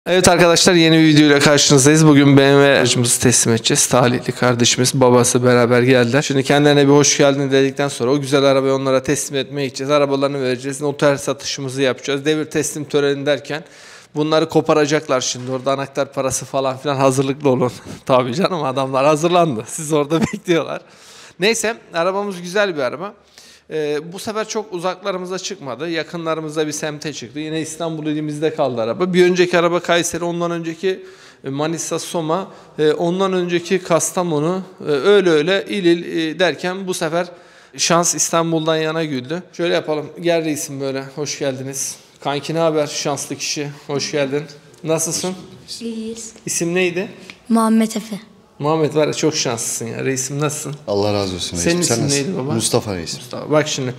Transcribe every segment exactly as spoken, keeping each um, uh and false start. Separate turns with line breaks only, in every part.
Evet arkadaşlar, yeni bir videoyla karşınızdayız. Bugün B M W aracımızı teslim edeceğiz. Talihli kardeşimiz, babası beraber geldiler. Şimdi kendilerine bir hoş geldin dedikten sonra o güzel arabayı onlara teslim etmeye gideceğiz. Arabalarını vereceğiz. Noter satışımızı yapacağız. Devir teslim töreni derken bunları koparacaklar şimdi. Orada anahtar parası falan filan, hazırlıklı olun. Tabii canım, adamlar hazırlandı. Siz orada bekliyorlar. Neyse, arabamız güzel bir araba. Ee, bu sefer çok uzaklarımıza çıkmadı. Yakınlarımızda bir semte çıktı. Yine İstanbul ilimizde kaldı araba. Bir önceki araba Kayseri, ondan önceki Manisa, Soma, e, ondan önceki Kastamonu, e, öyle öyle il il e, derken bu sefer şans İstanbul'dan yana güldü. Şöyle yapalım. Gel reisim böyle. Hoş geldiniz. Kanki ne haber? Şanslı kişi. Hoş geldin. Nasılsın?
İyiyiz.
İsim neydi?
Muhammed Efe.
Muhammed, var ya, çok şanslısın ya. Reisim nasılsın?
Allah razı olsun.
Senin
reisim.
isim
Sen
neydi baba?
Mustafa reis.
Mustafa. Bak şimdi,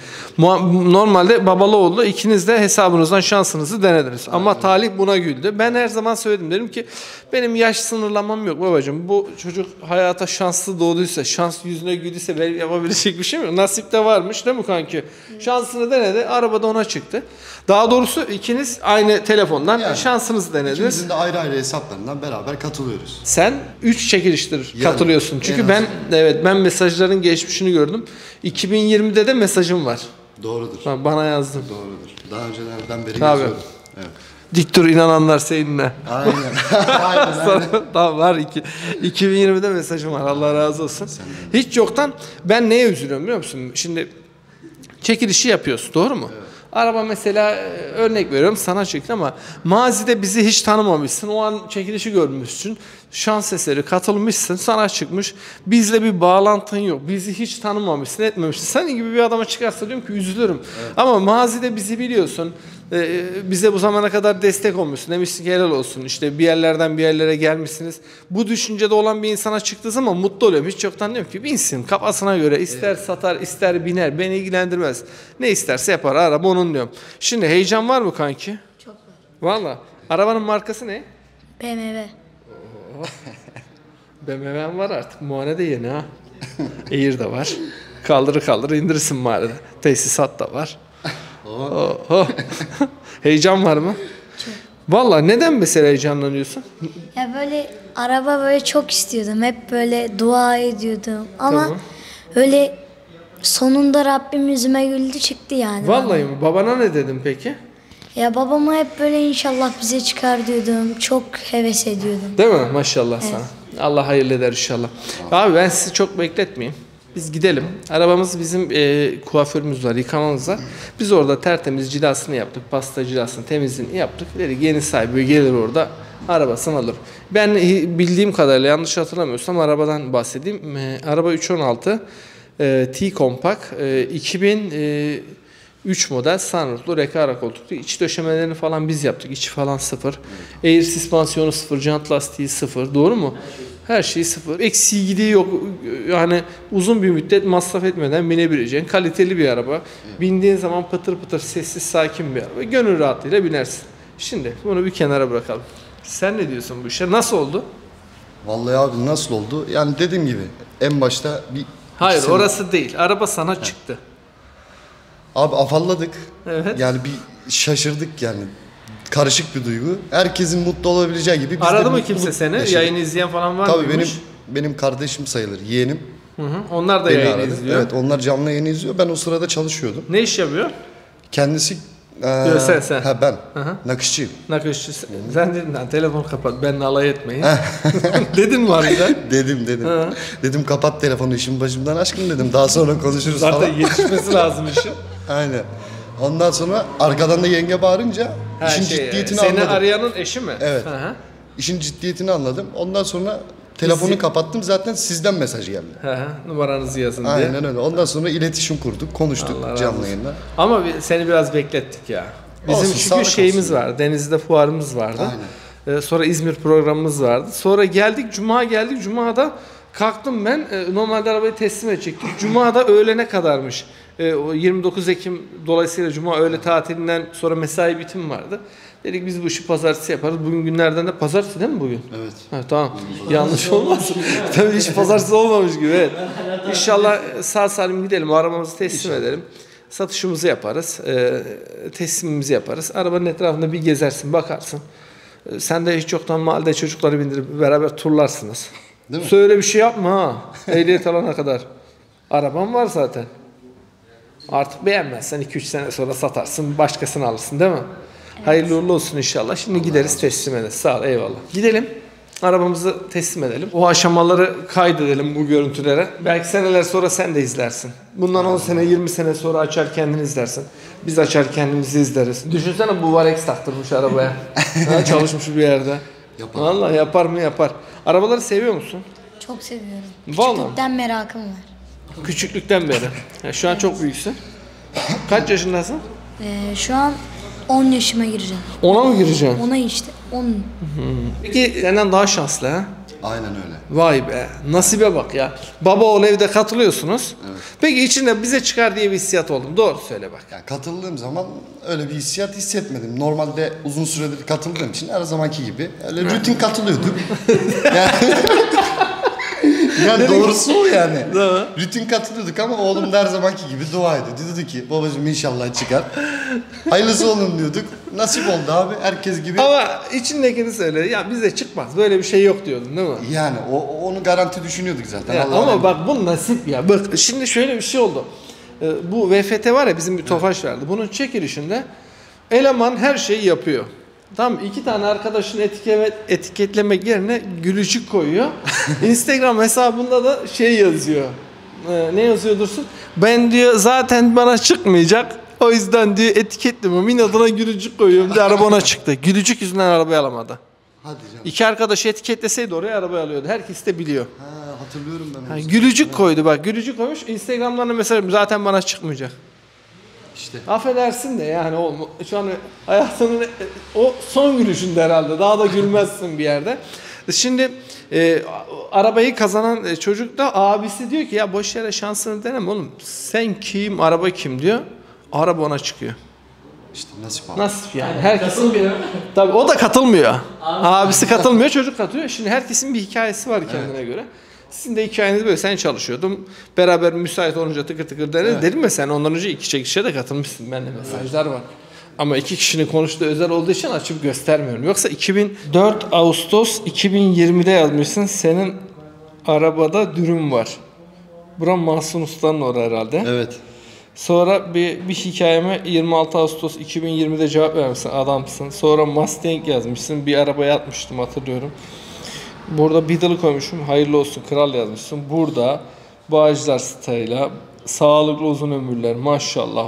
normalde babalı oğlu ikiniz de hesabınızdan şansınızı denediniz. Aynen. Ama talih buna güldü. Ben her zaman söyledim, dedim ki benim yaş sınırlamam yok babacığım. Bu çocuk hayata şanslı doğduysa, şans yüzüne güldüyse benim yapabilecek bir şey mi yok? Nasip de varmış değil mi kanki? Evet. Şansını denedi, arabada ona çıktı. Daha doğrusu ikiniz aynı telefondan yani, şansınızı denediniz.
İkimizin de ayrı ayrı hesaplarından beraber katılıyoruz.
Sen üç çekiliştir yani, katılıyorsun. Çünkü ben
azından.
evet ben mesajların geçmişini gördüm. iki bin yirmide de mesajım var.
Doğrudur.
Bak, bana yazdın.
Doğrudur. Daha öncelerden beri
Tabii.
yazıyordum. Evet.
Dik dur, inananlar seninle.
Aynen. aynen, aynen.
Tamam, var iki, iki bin yirmide mesajım var. Allah razı olsun. Hiç yoktan ben neye üzülüyorum biliyor musun? Şimdi çekilişi yapıyorsun, doğru mu? Evet. Araba mesela, örnek veriyorum, sana çıktı ama mazide bizi hiç tanımamışsın. O an çekilişi görmüşsün. Şans eseri katılmışsın. Sana çıkmış. Bizle bir bağlantın yok. Bizi hiç tanımamışsın, etmemişsin. Senin gibi bir adama çıkarsa diyorum ki üzülürüm. Evet. Ama mazide bizi biliyorsun. Ee, bize bu zamana kadar destek olmuşsun. Demişsin ki helal olsun. İşte bir yerlerden bir yerlere gelmişsiniz. Bu düşüncede olan bir insana çıktığı zaman mutlu oluyorum. Hiç yoktan diyorum ki binsin kafasına göre. İster evet. satar, ister biner. Beni ilgilendirmez. Ne isterse yapar. Araba onun diyorum. Şimdi heyecan var mı kanki?
Çok var.
Valla. Arabanın markası ne?
B M W.
B M W'm var artık. Muayene de yeni ha. Air de var. Kaldırı kaldırı indirirsin mağarada. Tesisat da var. Oh, oh. Heyecan var mı?
Çok.
Valla neden mesela heyecanlanıyorsun?
Ya böyle araba böyle çok istiyordum. Hep böyle dua ediyordum. Ama
Tamam.
öyle sonunda Rabbim yüzüme güldü çıktı yani.
Vallahi mi? Babana ne dedim peki?
Ya babama hep böyle inşallah bize çıkar diyordum. Çok heves ediyordum.
Değil mi? Maşallah
Evet.
sana. Allah hayırlı eder inşallah. Abi ben sizi çok bekletmeyeyim. Biz gidelim. Arabamız bizim e, kuaförümüz var, yıkamamız var. Biz orada tertemiz cilasını yaptık. Pasta cilasını, temizliğini yaptık. Dedik yeni sahibi gelir orada, arabasını alır. Ben bildiğim kadarıyla, yanlış hatırlamıyorsam arabadan bahsedeyim. E, araba üç on altı e, T-Compact e, iki bin üç model sunrooflu rekara koltuklu. İç döşemelerini falan biz yaptık. İçi falan sıfır. Air süspansiyonu sıfır, jant lastiği sıfır. Doğru mu? Her şey sıfır. Eksiği gidiği yok. Yani uzun bir müddet masraf etmeden binebileceğin kaliteli bir araba. Evet. Bindiğin zaman pıtır pıtır sessiz sakin bir araba. Gönül rahatlığıyla binersin. Şimdi bunu bir kenara bırakalım. Sen ne diyorsun bu işe? Nasıl oldu?
Vallahi abi nasıl oldu? Yani dediğim gibi en başta bir...
Hayır,
sene...
orası değil. Araba sana evet. çıktı.
Abi afalladık.
Evet.
Yani bir şaşırdık yani. Karışık bir duygu. Herkesin mutlu olabileceği gibi. Biz
Aradı mı kimse seni?
yaşadık.
Yayını izleyen falan var
Tabii
mıymış?
benim benim kardeşim sayılır, yeğenim.
Hı hı. Onlar da
Beni
yayını
aradı.
izliyor.
Evet, onlar canlı yayını izliyor. Ben o sırada çalışıyordum.
Ne iş yapıyor?
Kendisi ee,
Yok, sen sen.
Ha ben.
Hı-hı.
Nakışçıyım.
Nakışçı. Sen dedin lan, telefon kapat, benimle alay etmeyin. Dedin mi harbiden?
dedim dedim. Hı. Dedim kapat telefonu, işin başımdan aşkım dedim. Daha sonra konuşuruz
Zaten
falan.
Zaten yetişmesi lazım işin.
Aynen. Ondan sonra arkadan da yenge bağırınca ha, işin şey, ciddiyetini
seni
anladım.
Seni arayanın eşi mi?
Evet.
Hı-hı.
İşin ciddiyetini anladım. Ondan sonra telefonu Bizi... kapattım, zaten sizden mesaj geldi.
Hı-hı. Numaranızı yazın
Aynen
diye.
Aynen öyle. Ondan sonra iletişim kurduk, konuştuk canlı yayında.
Ama seni biraz beklettik ya. Bizim olsun, çünkü şeyimiz olsun. vardı. Denizli'de fuarımız vardı. Aynen. Ee, sonra İzmir programımız vardı. Sonra geldik, Cuma geldik. Cuma'da kalktım ben. E, normalde arabayı teslim edecektik. Cuma'da öğlene kadarmış. E, yirmi dokuz Ekim dolayısıyla Cuma öğle tatilinden sonra mesai bitim vardı. Dedik biz bu işi pazartesi yaparız. Bugün günlerden de pazartesi değil mi bugün?
Evet.
Ha, tamam. Yanlış olmasın. Tabii hiç pazartesi olmamış gibi. Evet. İnşallah sağ salim gidelim. Arabamızı teslim İnşallah. edelim. Satışımızı yaparız. E, teslimimizi yaparız. Arabanın etrafında bir gezersin, bakarsın. E, Sen de hiç yoktan mahallede çocukları bindirip beraber turlarsınız.
Değil mi?
Söyle bir şey yapma ha. Ehliyet alana kadar. Araban var zaten. Artık beğenmezsen iki üç sene sonra satarsın, başkasını alırsın değil mi? Evet. Hayırlı uğurlu olsun inşallah. Şimdi Allah gideriz teslim ederiz. Sağ ol, eyvallah. Gidelim. Arabamızı teslim edelim. O aşamaları kaydedelim bu görüntülere. Belki seneler sonra sen de izlersin. Bundan on sene, yirmi sene sonra açar kendini izlersin. Biz açar kendimizi izleriz. Düşünsene bu Varex taktırmış arabaya. Ha, çalışmış bir yerde.
Yapar.
Vallahi yapar mı yapar. Arabaları seviyor musun?
Çok seviyorum.
Vallahi.
Küçüklükten merakım var.
Küçüklükten beri. Yani şu an çok büyüksün. Kaç yaşındasın?
Ee, şu an on yaşıma gireceğim.
Ona mı gireceksin?
Ona işte on.
Peki senden daha şanslı ha?
Aynen öyle.
Vay be. Nasibe bak ya. Baba oğul evde katılıyorsunuz.
Evet.
Peki içinde bize çıkar diye bir hissiyat oldu. Doğru söyle bak.
Yani katıldığım zaman öyle bir hissiyat hissetmedim. Normalde uzun süredir katıldığım için her zamanki gibi öyle rutin katılıyorduk. yani yani doğrusu o yani.
Değil
Rutin katılıyorduk ama oğlum da her zamanki gibi dua ediyordu. Dedi ki babacığım inşallah çıkar. Hayırlısı olun diyorduk. Nasip oldu abi herkes gibi.
Ama içindekini söyle. Ya bize çıkmaz. Böyle bir şey yok diyordun değil mi?
Yani o, onu garanti düşünüyorduk zaten.
Ya
Allah'ın
ama
emri.
bak bu nasip ya. Bak şimdi şöyle bir şey oldu. Ee, Bu V F T var ya bizim bir Tofaş verdi. Bunun çekilişinde eleman her şeyi yapıyor. Tam iki tane arkadaşın etiket, etiketlemek yerine gülücük koyuyor. Instagram hesabında da şey yazıyor. Ee, ne yazıyor Dursun? Ben diyor zaten bana çıkmayacak. O yüzden diyor etiketlemiyorum. İnadına gülücük koyuyorum diye araba ona çıktı. Gülücük yüzünden arabayı alamadı.
Hadi canım.
İki arkadaşı etiketleseydi oraya arabayı alıyordu. Herkes de biliyor.
Ha, hatırlıyorum ben.
Ha,
onu.
gülücük koydu bak. Gülücük koymuş. Instagram'dan da mesela zaten bana çıkmayacak.
İşte.
Affedersin de yani o şu an hayatının o son gülüşünde herhalde. Daha da gülmezsin bir yerde. Şimdi e, arabayı kazanan e, çocuk da abisi diyor ki ya boş yere şansını deneme oğlum. Sen kim, araba kim diyor. Araba ona çıkıyor.
İşte nasip abi.
Nasıl yani? Herkesin bir tabii o da katılmıyor. Abisi katılmıyor, çocuk katılıyor. Şimdi herkesin bir hikayesi var kendine evet. göre. Sizin de hikayeniz böyle. Sen çalışıyordun. Beraber müsait olunca tıkır tıkır deriz. Evet. Dedim mi sen ondan önce iki çekişe de katılmışsın. Bende mesajlar var. Ama iki kişinin konuştuğu özel olduğu için açıp göstermiyorum. Yoksa iki bin dört Ağustos iki bin yirmide yazmışsın. Senin arabada dürüm var. Buram Mahsun Usta'nın orası herhalde.
Evet.
Sonra bir, bir hikayeme yirmi altı Ağustos iki bin yirmide cevap vermişsin. Adamsın. Sonra Mustang yazmışsın. Bir arabaya atmıştım hatırlıyorum. Burada Beetle'ı koymuşum. Hayırlı olsun kral yazmışsın. Burada Bağcılar Stayla sağlıklı uzun ömürler maşallah.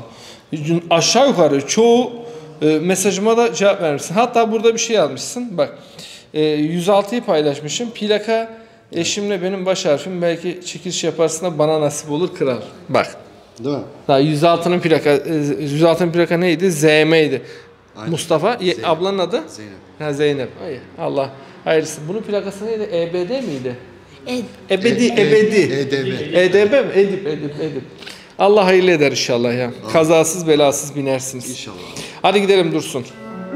Aşağı yukarı çoğu e, mesajıma da cevap vermişsin. Hatta burada bir şey yazmışsın. Bak e, yüz altıyı paylaşmışım. Plaka eşimle benim baş harfim. Belki çekiliş yaparsın da bana nasip olur kral. Bak.
Değil mi?
Daha yüz altının plaka yüz altının plaka neydi? Z M'ydi.
Aynen.
Mustafa.
Zeynep.
Ablanın adı?
Zeynep.
Ha, Zeynep. Ay, Allah hayırlısı. Bunun plakası neydi? E B D miydi?
Ed.
Ebedi,
E-
ebedi.
E D B.
E D B mi? Edip, edip, edip. Allah hayırlı eder inşallah ya. Kazasız belasız binersiniz.
İnşallah.
Hadi gidelim Dursun.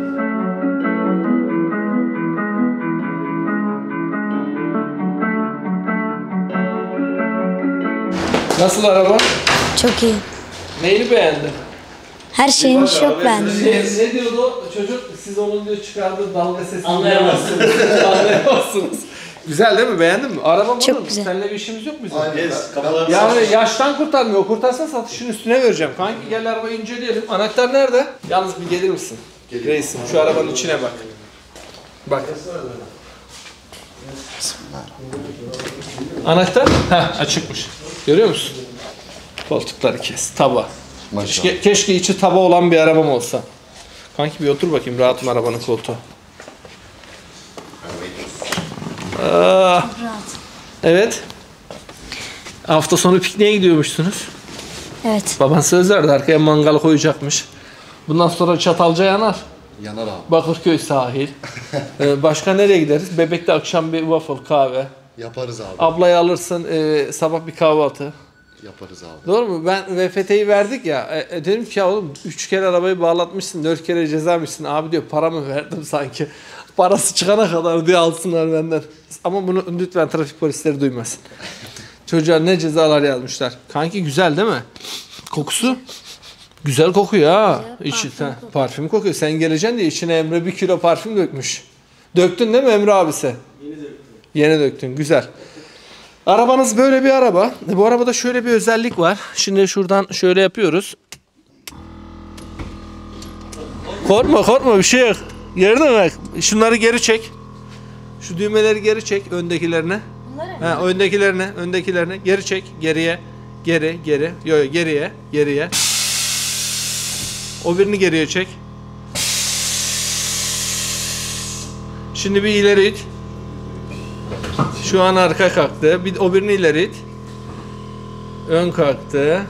Nasıl araba?
Çok iyi.
Neyini beğendin?
Her şeyini çok beğendim.
Ne, ne diyordu o çocuk? Siz onun diyor çıkardığı dalga sesini anlayamazsınız. Anlayamazsınız. Güzel değil mi? Beğendin mi? Araba
Çok
bunun.
güzel.
Seninle bir işimiz yok bizim.
Yes.
Yani yaştan kurtarmıyor. Kurtarsan satışın üstüne vereceğim. Kanki gel arabayı inceleyelim. Anahtar nerede? Yalnız bir gelir misin? Reisim şu arabanın içine bak. Bak. Anahtar? Heh açıkmış. Görüyor musun? Koltukları kes. Taba.
Maşallah.
Keşke, keşke içi taba olan bir arabam olsa. Kanki bir otur bakayım rahat mı arabanın koltuğu? Aa,
Rahat.
evet. Hafta sonu pikniğe gidiyormuşsunuz.
Evet.
Baban söz verdi arkaya mangal koyacakmış. Bundan sonra Çatalca yanar.
Yanar abi.
Bakırköy sahil. ee, başka nereye gideriz? Bebek'te akşam bir waffle kahve.
Yaparız abi.
Ablayı alırsın e, sabah bir kahvaltı.
Yaparız abi.
Doğru mu? Ben V F T'yi verdik ya. E, e, dedim ki ya oğlum üç kere arabayı bağlatmışsın, dört kere cezamışsın. Abi diyor para mı verdim sanki? Parası çıkana kadar diye alsınlar benden. Ama bunu lütfen trafik polisleri duymasın. Çocuğa ne cezalar yazmışlar. Kanki güzel değil mi? Kokusu? Güzel kokuyor ha.
Güzel,
İçi,
parfüm
ha,
kokuyor.
parfüm kokuyor. Sen geleceksin diye içine Emre bir kilo parfüm dökmüş. Döktün değil mi Emre abisi?
Yeni döktüm.
Yeni döktün. Güzel. Arabanız böyle bir araba. Bu arabada şöyle bir özellik var. Şimdi şuradan şöyle yapıyoruz. Korkma korkma bir şey yok. Gördün mü? Şunları geri çek. Şu düğmeleri geri çek öndekilerine. Ha, öndekilerine, öndekilerine geri çek, geriye, geri, geri, yo, yo geriye, geriye. O birini geriye çek. Şimdi bir ileri it. Şu an arka kalktı. Bir o birini ileri it. Ön kalktı.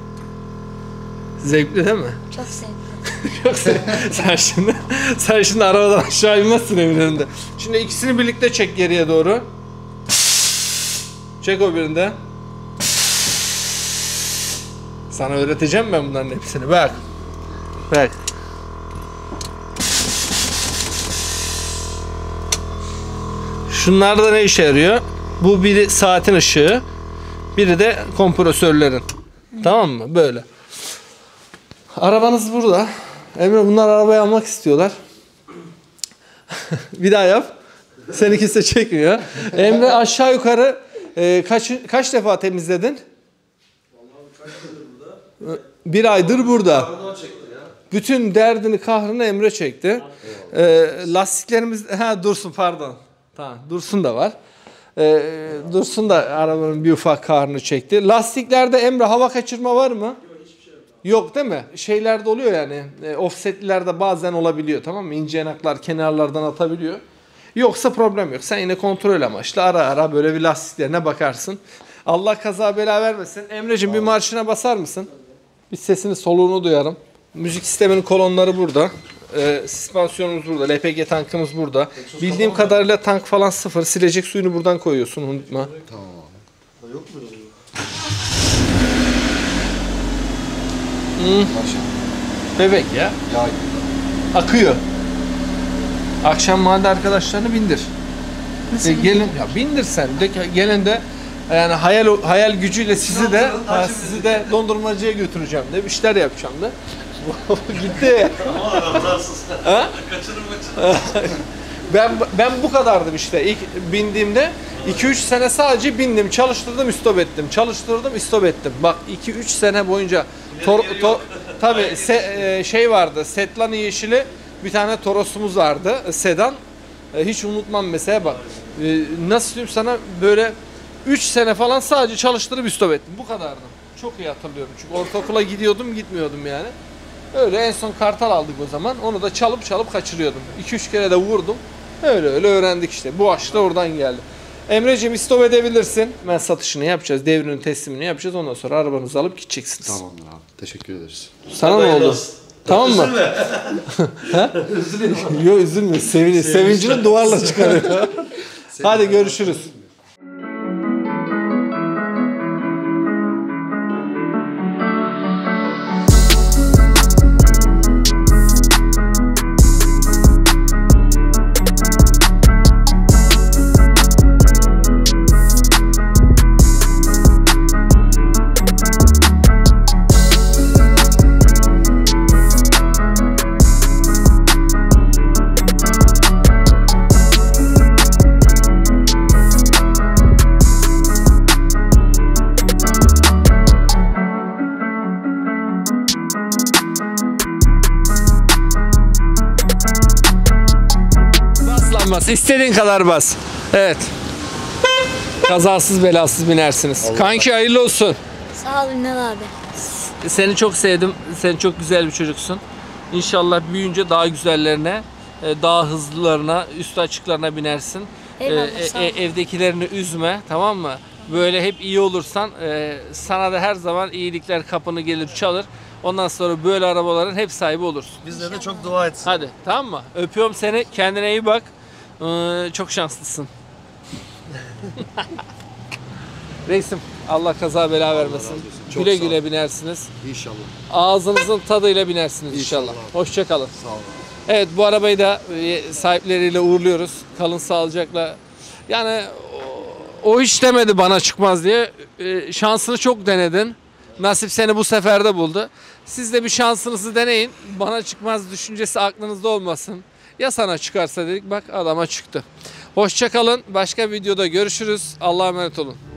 Zevkli değil mi?
Çok sevdim.
Çok sev- sen şimdi sen şimdi arabadan aşağı inmezsin evin önünde. Şimdi ikisini birlikte çek geriye doğru. Çek o birinde. Sana öğreteceğim ben bunların hepsini. Bak. Bak. Şunlar da ne işe yarıyor? Bu biri saatin ışığı. Biri de kompresörlerin. Tamam mı? Böyle. Arabanız burada. Emre bunlar arabayı almak istiyorlar. Bir daha yap. Seni kimse çekmiyor. Emre aşağı yukarı e, kaç kaç defa temizledin? Bir aydır burada. Bütün derdini, kahrını Emre çekti. E, lastiklerimiz ha Dursun pardon. Tamam, Dursun da var. E, Dursun da arabanın bir ufak kahrını çekti. Lastiklerde Emre hava kaçırma var mı? Yok değil mi? Şeylerde oluyor yani. E, offsetlilerde bazen olabiliyor, tamam mı? İnce yanaklar kenarlardan atabiliyor. Yoksa problem yok. Sen yine kontrol amaçlı ara ara böyle bir lastiklerine bakarsın. Allah kaza bela vermesin. Emreciğim bir marşına basar mısın? Bir sesini soluğunu duyarım. Müzik sisteminin kolonları burada. E, süspansiyonumuz burada. L P G tankımız burada. Bildiğim kadarıyla tank falan sıfır. Silecek suyunu buradan koyuyorsun, unutma.
Tamam abi.
Yok mu öyle?
Bebek ya.
Yağ
Akıyor. Akşam mahalle arkadaşlarını bindir. E, gelin ya bindir sen. De, gelin de yani hayal hayal gücüyle sizi de ha, sizi de dondurmacıya götüreceğim de bir şeyler yapacağım da. Gitti. Ha? Ben ben bu kadardım işte. İlk bindiğimde iki üç sene sadece bindim, çalıştırdım, istop ettim. Çalıştırdım, istop ettim. Bak iki üç sene boyunca tor, tor, tabii se, e, şey vardı. Setlan yeşili bir tane Toros'umuz vardı. Sedan. E, hiç unutmam mesela bak. E, nasıl diyeyim sana böyle üç sene falan sadece çalıştırıp istop ettim. Bu kadardım. Çok iyi hatırlıyorum. Çünkü ortaokula gidiyordum, gitmiyordum yani. Öyle en son kartal aldık o zaman. Onu da çalıp çalıp kaçırıyordum. iki üç kere de vurdum. Öyle öyle öğrendik işte. Bu aşk da oradan geldi. Emreciğim istop edebilirsin. Ben satışını yapacağız. Devrinin teslimini yapacağız. Ondan sonra arabanızı alıp gideceksiniz.
Tamamdır abi. Teşekkür ederiz.
Sana ne oldu? Tamam mı?
Üzülme.
Yok üzülme. Sevin, sevincini duvarla çıkarıyor. Hadi görüşürüz. Bas, istediğin kadar bas. Evet. Kazasız belasız binersiniz. Allah Kanki hayırlı olsun.
Sağ ol Ünal abi.
Seni çok sevdim. Sen çok güzel bir çocuksun. İnşallah büyüyünce daha güzellerine, daha hızlılarına, üstü açıklarına binersin.
Eyvallah,
Ee,
sağ ol.
e, evdekilerini üzme, tamam mı? Böyle hep iyi olursan e, sana da her zaman iyilikler kapını gelir çalır. Ondan sonra böyle arabaların hep sahibi olursun.
Bizlere de çok dua etsin.
Hadi tamam mı? Öpüyorum seni. Kendine iyi bak. Ee, çok şanslısın. Reisim Allah kaza bela vermesin.
Çok
Güle
sağ ol.
güle binersiniz.
İnşallah.
Ağzınızın tadıyla binersiniz inşallah.
İnşallah.
Hoşça kalın.
Sağ olun.
Evet bu arabayı da e, sahipleriyle uğurluyoruz. Kalın sağlıcakla. Yani o, o hiç demedi bana çıkmaz diye. E, şansını çok denedin. Nasip seni bu seferde buldu. Siz de bir şansınızı deneyin. Bana çıkmaz düşüncesi aklınızda olmasın. Ya sana çıkarsa dedik, bak adama çıktı. Hoşça kalın. Başka videoda görüşürüz. Allah'a emanet olun.